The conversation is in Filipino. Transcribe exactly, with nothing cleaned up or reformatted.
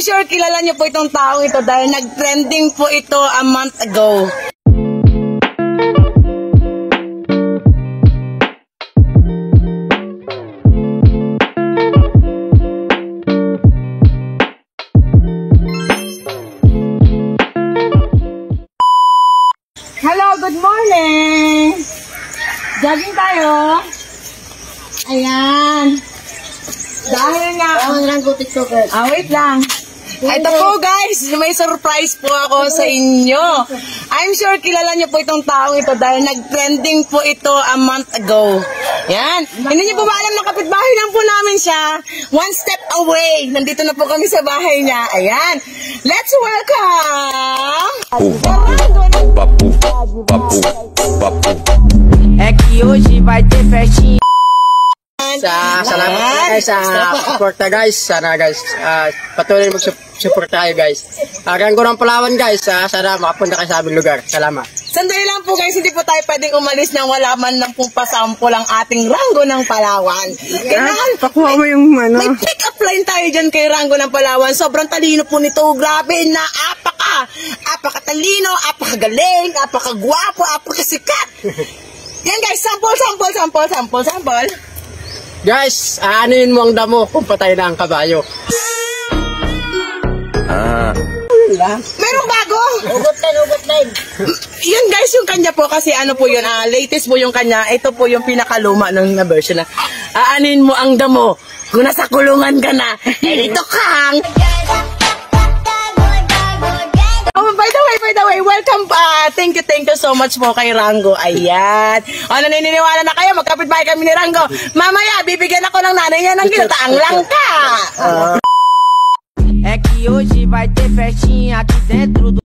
sure kilala niyo po itong taong ito dahil nag-trending po ito a month ago. Hello, good morning! Jogging tayo. Ayan. Dahil nga... Ah, wait lang. Ito po guys, may surprise po ako sa inyo. I'm sure kilala niyo po itong taong ito dahil nag-trending po ito a month ago. Yan. Hindi niyo po ba alam na kapitbahay lang po namin siya? One step away. Nandito na po kami sa bahay niya. Ayan. Let's welcome! Papu, papu, papu. É que hoje vai ter festinha. Sa salamat guys sa suporta guys. Sana guys uh, patuloy mag-support tayo guys. Uh, Rango ng Palawan guys. Uh, sana makapunta kayo sa aming lugar. Salamat. Sandali lang po guys, hindi po tayo pwedeng umalis nang wala man lang pong pasample ang ating Rango ng Palawan. Kailangan, Pakuha mo yung ano. may pick-up line tayo dyan kay Rango ng Palawan. Sobrang talino po nito. Grabe na apaka. Apaka-talino, apaka-galing, apaka-gwapo, apaka-sikat. Yan guys, sample, sample, sample, sample, sample. Guys, aanin mo ang damo kung patay na ang kabayo. Ah. Merong bago. Ugot na, ugot na. Yun guys, yung kanya po kasi ano po yun, ah, latest po yung kanya. Ito po yung pinakaluma ng na version na aanin mo ang damo kung nasa kulungan ka na. Eh, ito kang... Oh, by the way, by the way, welcome pa. Thank you, thank you so much po kay Rango. Ayan. O, naniniwala na kayo, magkapit-bahay kami ni Rango. Mamaya, bibigyan ako ng nanay niya ng ginataang langka. É que hoje vai ter festinha aqui dentro do